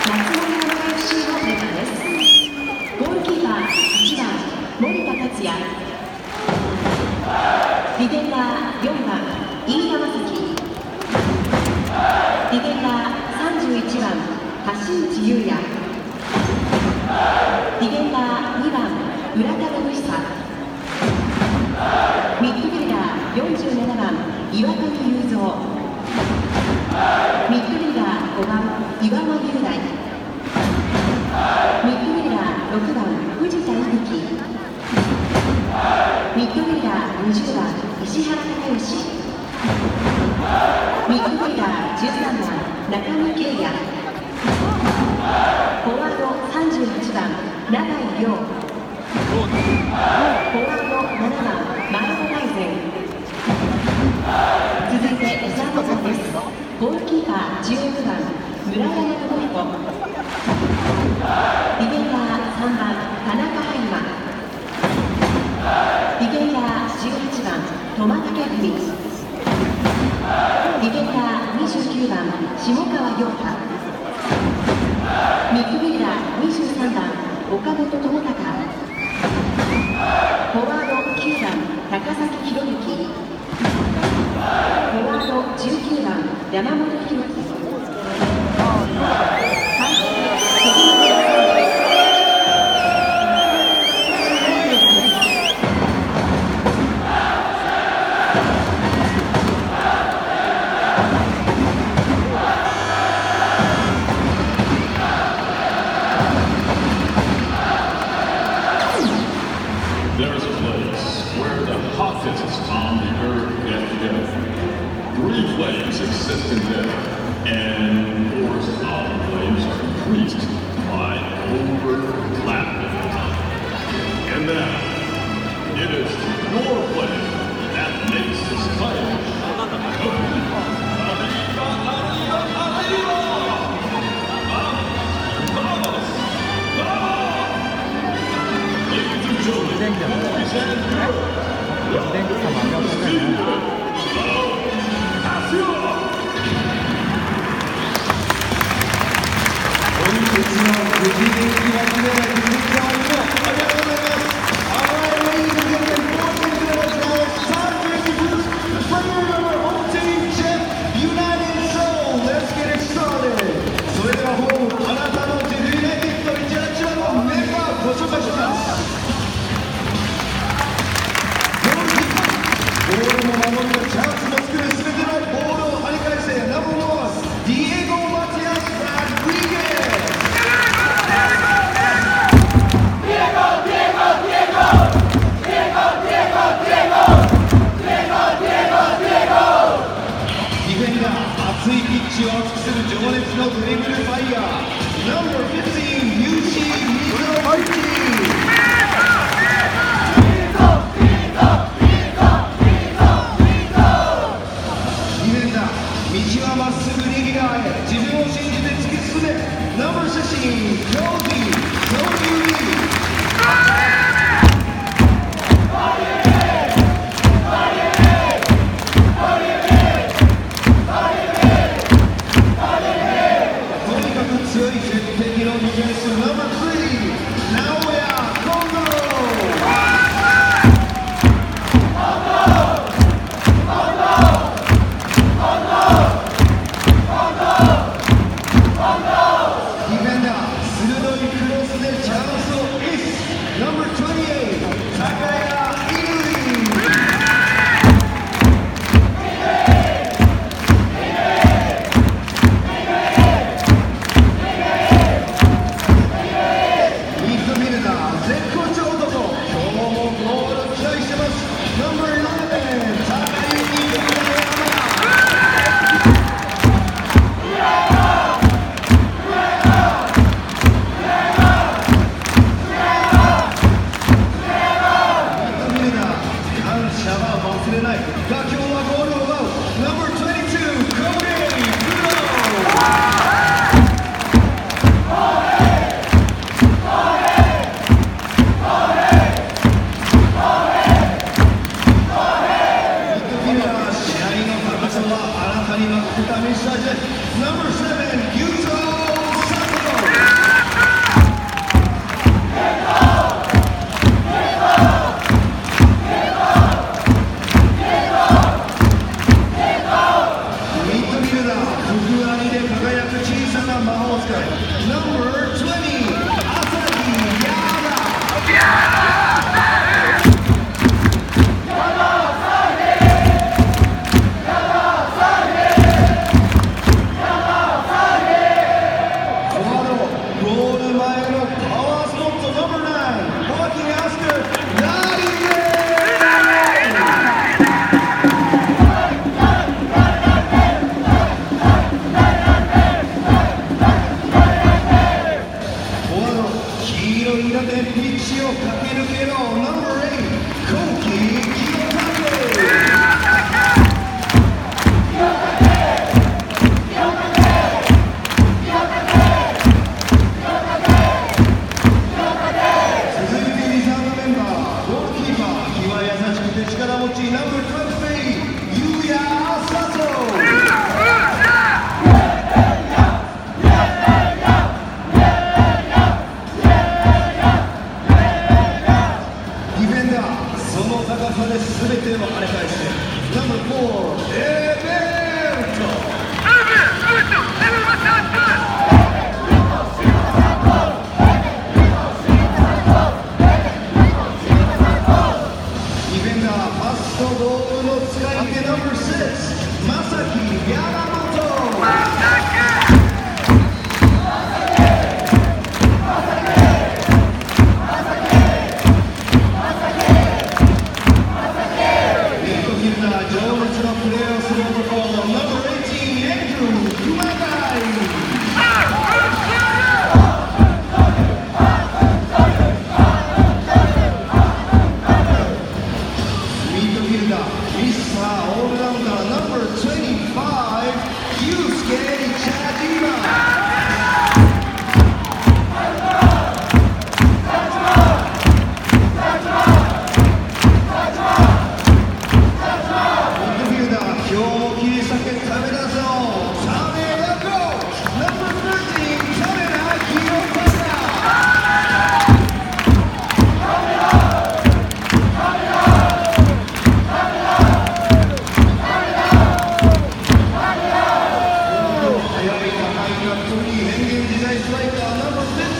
松本山 FC のメンバーです。ゴールキーパー1番森田達也、ディフェンダー4番飯田正樹、ディフェンダー31番橋内優也、ディフェンダー2番浦田信久、ミッドフィルダー47番岩上雄三、ミッドフィルダー5番岩間雄大、ミッドフィルダー6番藤田伊吹、ミッドフィルダー20番石原孝義、ミッドフィルダー13番中野圭也、フォワード38番永井亮、フォワード7番前野大然。続いてリザーブ陣です。ゴールキーパー16番村山智彦、ディフェンダー3番田中海馬、ディフェンダー18番苫武文、ディフェンダー29番下川陽太、ミッドフィルダー23番岡本智隆、フォワード9番高崎宏之、フォワード19番山本博樹。 There's a place where the hottest on the earth get together. Three flames exist in there, and all the flames are increased by overlapping. And now, it is your flame that makes this fire. number 20, Asaki Yada.ゴール前のパワースポット number 9、ホアキン・アスク、ナリー黄色いラテンピッチを駆け抜けろ number 8、今季清武。力持ちナンバー23、ゆうやあさと。ディフェンダー、その高さで全てを跳ね返してナンバー4、エベルト。ゴールの使い手 number 6、まさき山本。ミッドフィルダー、情熱のプレーをする男 number 18、エンドゥー熊谷。ミスターオールラウンダーナンバー25、ユースケ・チャジマ。ミッドフィルダー、今日も切り裂けためだぞ。タメヤコ、ナンバー13、タメラヒロパサ。変幻自在ストライカーナンバー15